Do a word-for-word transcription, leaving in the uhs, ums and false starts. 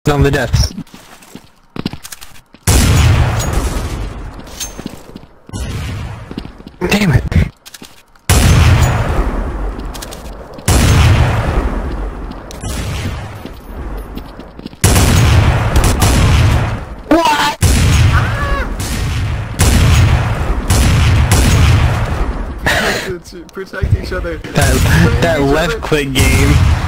On the deaths. Damn it. What? Protect each other. That, that left click game.